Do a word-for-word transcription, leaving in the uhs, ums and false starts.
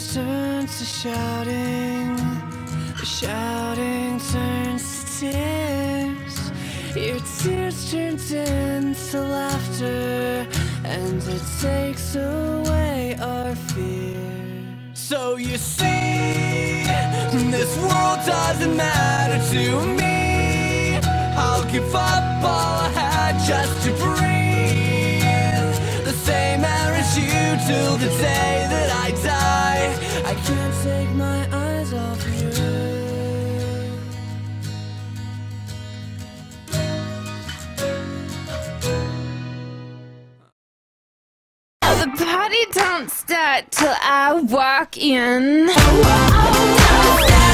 turns to shouting, the shouting turns to tears. Your tears turned into laughter, and it takes away our fear. So you see, this world doesn't matter to me. I'll give up all I had just to breathe the same air as you till the day that I die. I can't take my eyes off you. The party don't start till I walk in.